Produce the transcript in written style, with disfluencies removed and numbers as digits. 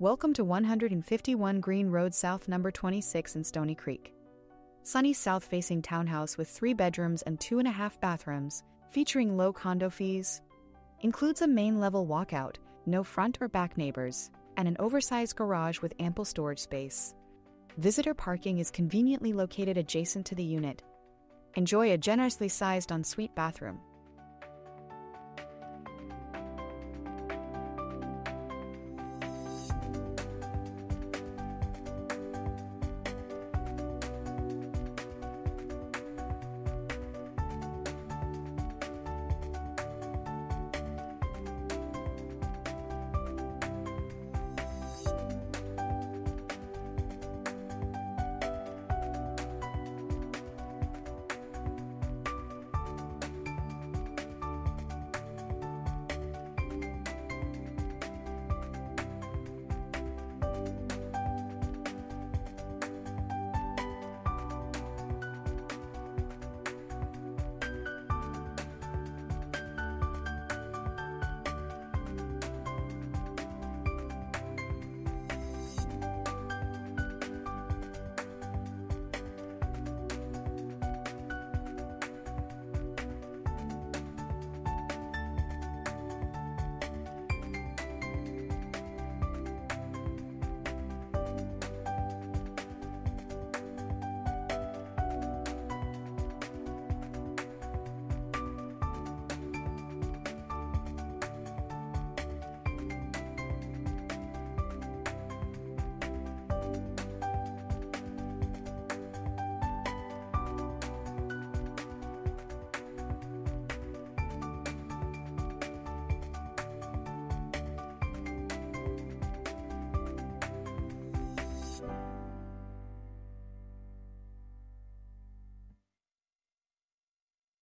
Welcome to 151 Green Road South number 26 in Stoney Creek. Sunny south-facing townhouse with 3 bedrooms and 2.5 bathrooms, featuring low condo fees. Includes a main-level walkout, no front or back neighbors, and an oversized garage with ample storage space. Visitor parking is conveniently located adjacent to the unit. Enjoy a generously sized ensuite bathroom.